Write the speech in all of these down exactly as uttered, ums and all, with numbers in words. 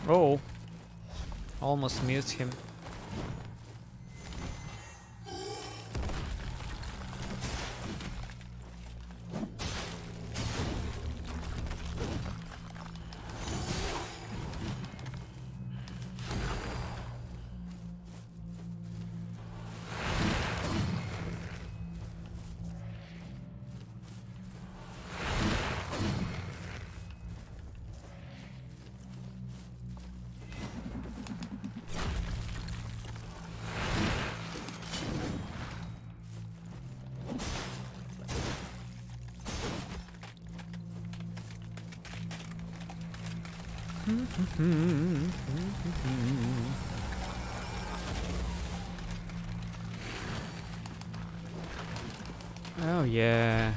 Oh, almost missed him. Oh yeah.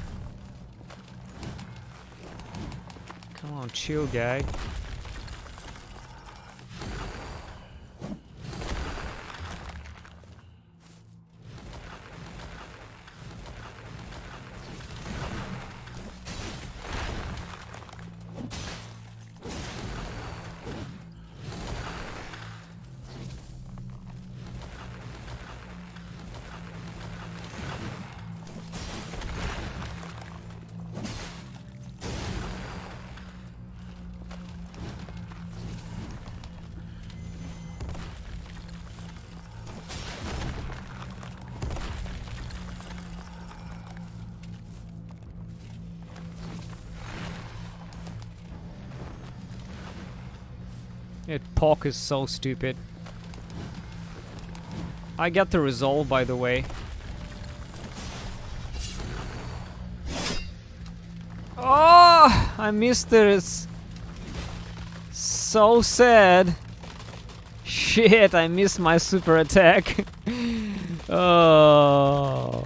Come on, chill, guy. It Pock is so stupid. I get the resolve, by the way. Oh, I missed this. So sad. Shit, I missed my super attack. Oh.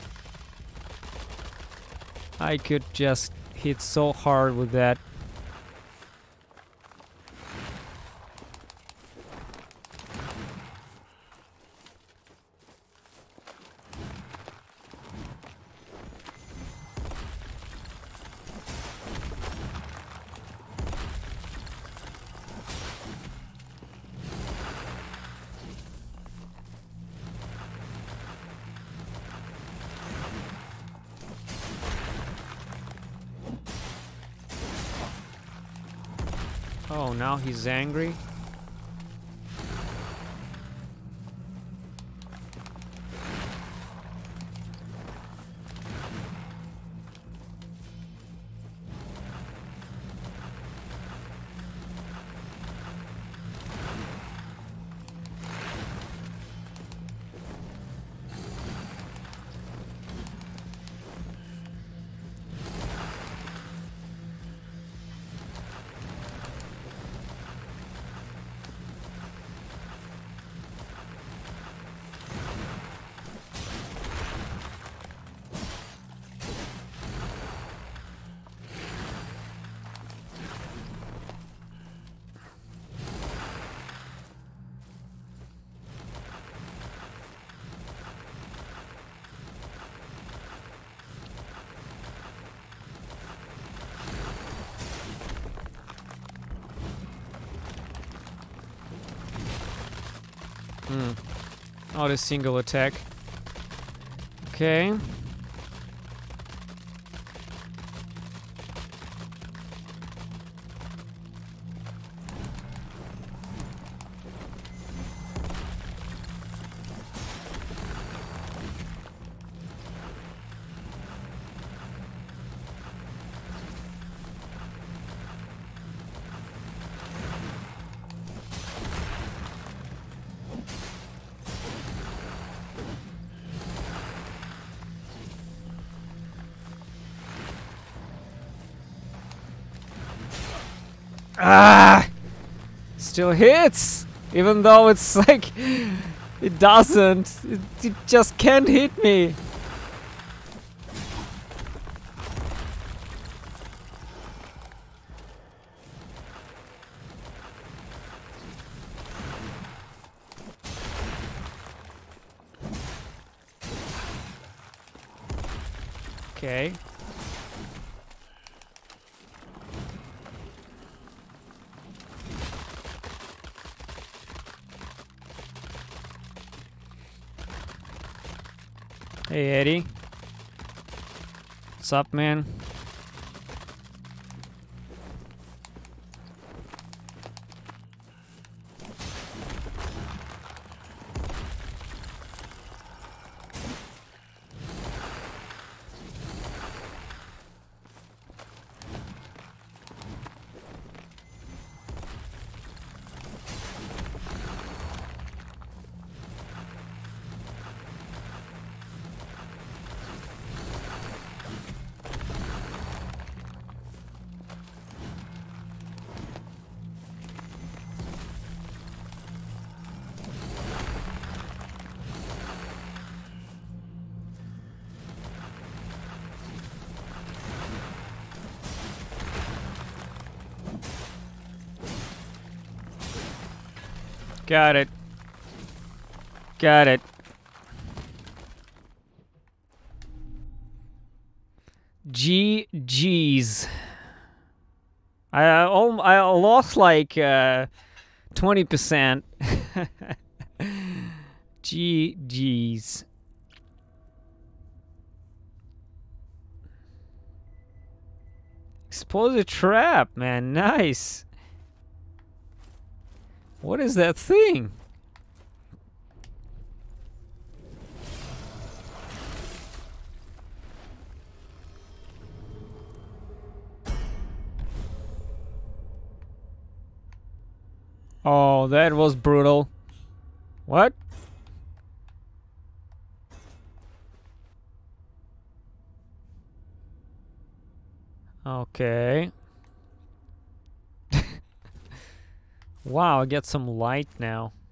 I could just hit so hard with that. Oh, now he's angry. Hmm. Oh, this single attack. Okay. Ah! Still hits! Even though it's like... It doesn't. It, it just can't hit me. Okay. Hey, Eddie. What's up, man? Got it. Got it. G G's. I uh, al- I lost like uh, twenty percent. G G's. Expose a trap, man. Nice. What is that thing? Oh, that was brutal. What? Okay. Wow, I get some light now.